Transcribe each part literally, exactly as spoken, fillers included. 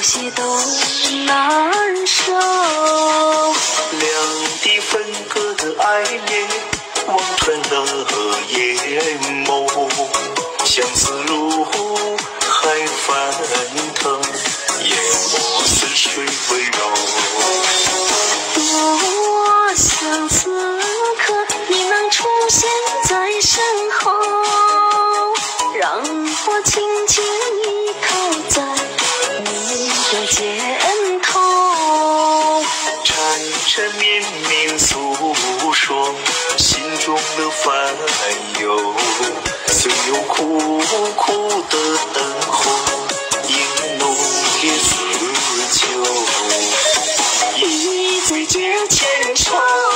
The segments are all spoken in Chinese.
些都难受。 两地分隔的爱恋，望穿了眼眸，相思路还翻腾，眼窝似水温柔。 多想此刻你能出现在身后，让我轻轻依靠在你的肩头， 缠缠绵绵诉说心中的烦忧，虽有苦苦的等候，也浓烈似酒， 一醉解千愁。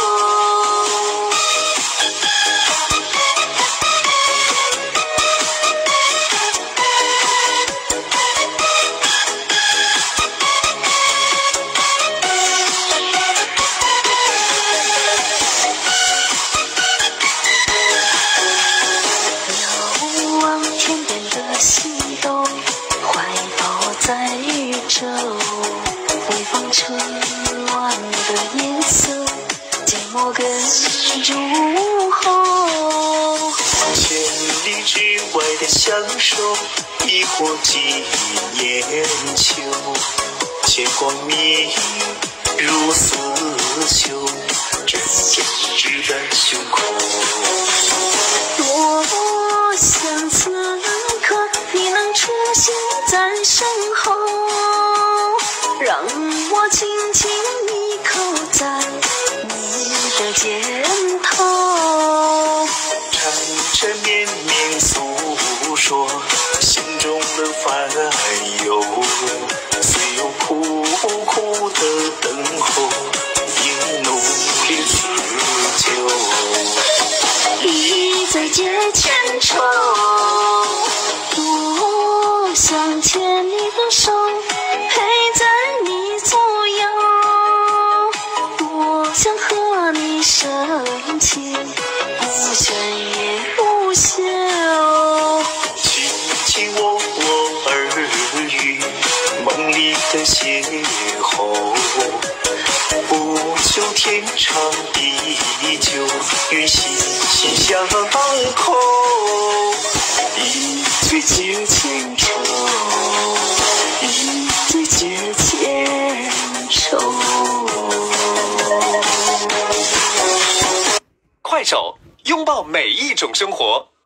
心动，怀抱在宇宙，微风吹乱的夜色，寂寞更入喉。 千里之外的相守，亦或几年秋，牵挂迷如丝绣，真真织在胸口。 多想此刻你能出现在身后，让我轻轻依靠在你的肩头， 缠缠绵绵诉说心中的烦忧，虽有苦苦的等候，也浓烈似酒， 一醉解千愁。多想牵你的手，陪在你左右，多想和你深情不倦也不休。 轻轻握握耳语，梦里的邂逅，不求天长地久，愿心心相扣，一醉解千愁， 一醉解千愁。 快手，拥抱每一种生活。